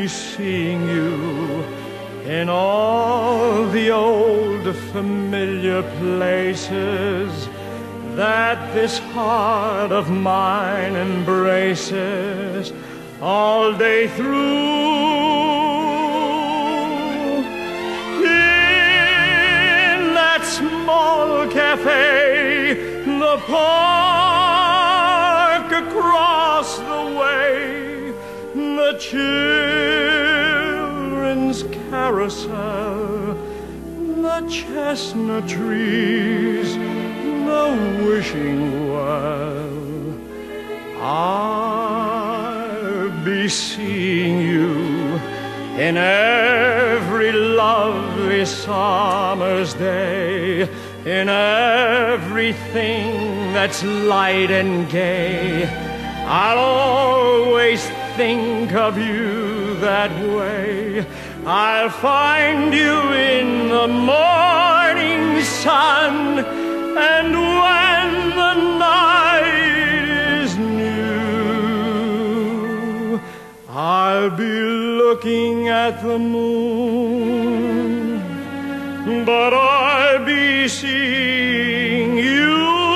seeing you in all the old familiar places that this heart of mine embraces all day through. In that small cafe, the park across the way, the children's carousel, the chestnut trees, the wishing well, I'll be seeing you in every lovely summer's day, in everything that's light and gay. I'll always think of you that way. I'll find you in the morning sun, and when the night is new, I'll be looking at the moon, but I'll be seeing you.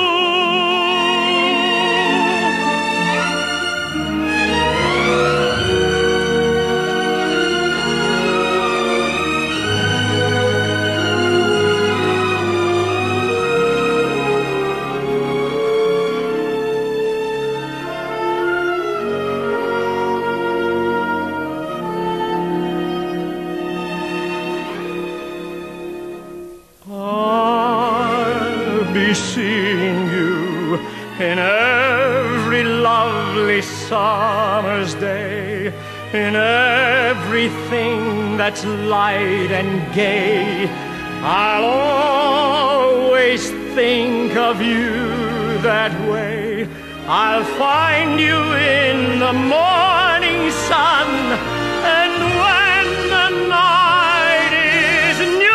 Seeing you in every lovely summer's day, in everything that's light and gay. I'll always think of you that way. I'll find you in the morning sun, and when the night is new,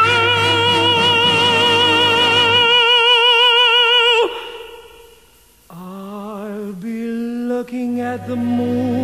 looking at the moon,